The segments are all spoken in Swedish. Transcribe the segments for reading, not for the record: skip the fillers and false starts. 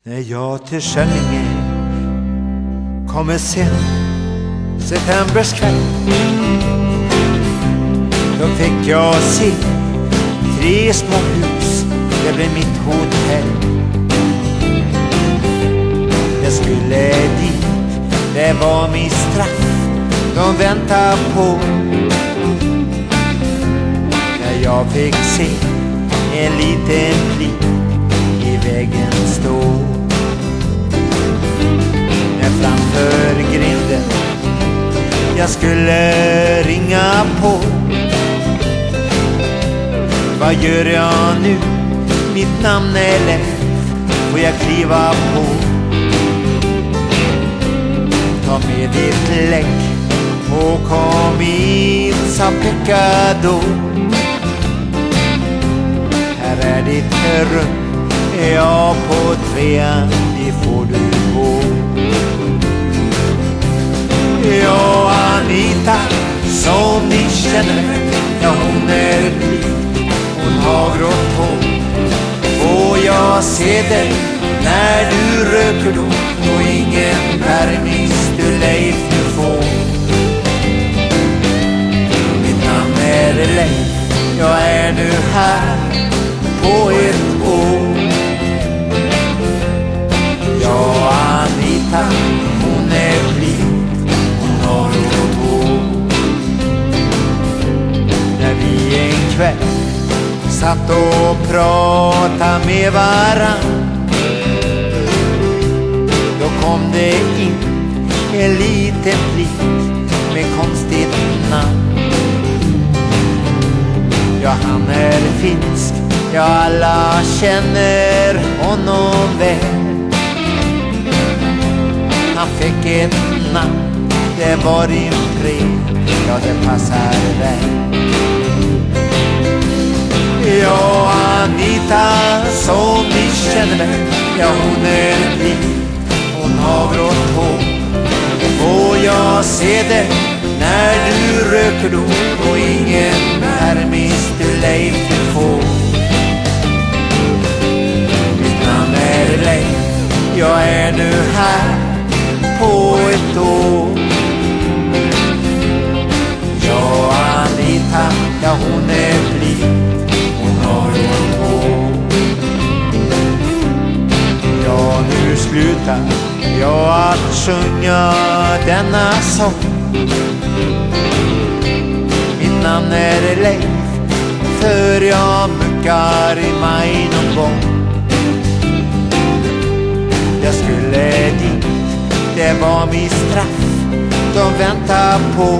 När jag till Skänninge kommer sen septembers kväll, då fick jag se 3 små hus, det blev mitt hotell. Jag skulle dit, det var min straff, de väntade på. När jag fick se en liten flik i vägen stå, när framför grinden jag skulle ringa på. Vad gör jag nu? Mitt namn är Leif, får jag kliva på? Ta med ditt lägg och kom in, sa Pekka då. Här är ditt rum, jag på 3:an, det får du gå. Ja, Anita, som ni känner, ja hon är blyg, hon har grått hår. Får jag se dig när du röker då, och ingen permis du Leif du får. Mitt namn är Leif, jag är nu här på ett år. Ja, Anita, hon är blyg, hon har grått hår. När vi en kväll satt och pratade med varann, då kom det in en liten flik med konstigt namn. Ja, han är finsk, ja alla känner honom väl. Han fick ett namn, det var en fred, ja det passar väl. Ja, Anita, som ni känner mig, ja hon är blyg, hon har grått hår. Får jag se dig när du röker då, och ingen permis du Leif du får. Mitt namn är Leif, jag är nu här på ett år. Ja, Anita, ja hon är blyg, hon har grått hår. Ja, nu slutar jag att sjunga denna sång. Mitt namn är Leif, för jag muckar i maj någon gång. Jag skulle dit, det var min straff, de väntar på.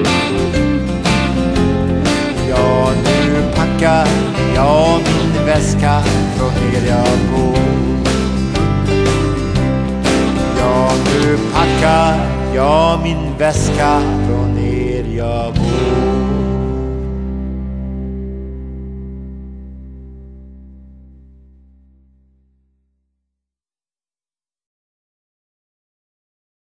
Ja, nu packar jag min väska från ner jag går. Ja, nu packar jag min väska från ner